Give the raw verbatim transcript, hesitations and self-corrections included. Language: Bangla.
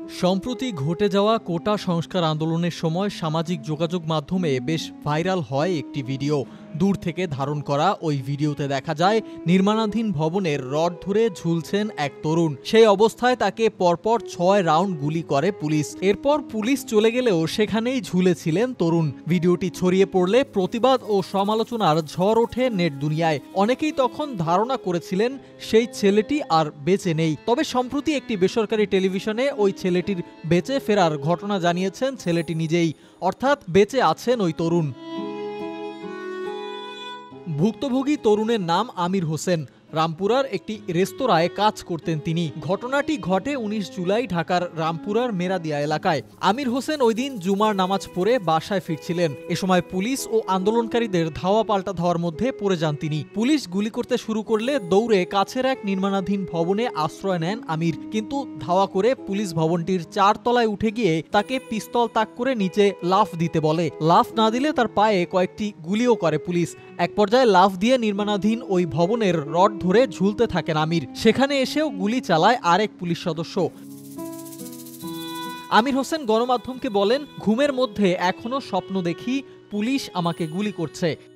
সম্প্রতি ঘটে যাওয়া কোটা সংস্কার আন্দোলনের সময় সামাজিক যোগাযোগ মাধ্যমে বেশ ভাইরাল হয় একটি ভিডিও। দূর থেকে ধারণ করা ওই ভিডিওতে দেখা যায় নির্মাণাধীন ভবনের রড ধরে ঝুলছেন এক তরুণ। সেই অবস্থায় তাকে পরপর ছয় রাউন্ড গুলি করে পুলিশ। এরপর পুলিশ চলে গেলেও সেখানেই ঝুলেছিলেন তরুণ। ভিডিওটি ছড়িয়ে পড়লে প্রতিবাদ ও সমালোচনার ঝড় ওঠে নেট দুনিয়ায়। অনেকেই তখন ধারণা করেছিলেন সেই ছেলেটি আর বেঁচে নেই। তবে সম্প্রতি একটি বেসরকারি টেলিভিশনে ওই ছেলেটির বেঁচে ফেরার ঘটনা জানিয়েছেন ছেলেটি নিজেই, অর্থাৎ বেঁচে আছেন ওই তরুণ। ভুক্তভোগী তরুণের নাম আমির হোসেন। রামপুরার একটি রেস্তোরাঁয় কাজ করতেন তিনি। ঘটনাটি ঘটে উনিশ জুলাই ঢাকার রামপুরার মেরাদিয়া এলাকায়। আমির হোসেন ওই দিন জুমার নামাজ পড়ে বাসায় ফিরছিলেন। এ সময় পুলিশ ও আন্দোলনকারীদের ধাওয়া পাল্টা ধাওয়ার মধ্যে পড়ে যান তিনি। পুলিশ গুলি করতে শুরু করলে দৌড়ে কাছের এক নির্মাণাধীন ভবনে আশ্রয় নেন আমির। কিন্তু ধাওয়া করে পুলিশ ভবনটির চার তলায় উঠে গিয়ে তাকে পিস্তল তাক করে নিচে লাফ দিতে বলে। লাফ না দিলে তার পায়ে কয়েকটি গুলিও করে পুলিশ। এক পর্যায়ে লাফ দিয়ে নির্মাণাধীন ওই ভবনের রড ধরে ঝুলতে থাকেন আমির। সেখানে এসেও গুলি চালায় আরেক পুলিশ সদস্য। আমির হোসেন গণমাধ্যমকে বলেন, ঘুমের মধ্যে এখনো স্বপ্ন দেখি পুলিশ আমাকে গুলি করছে।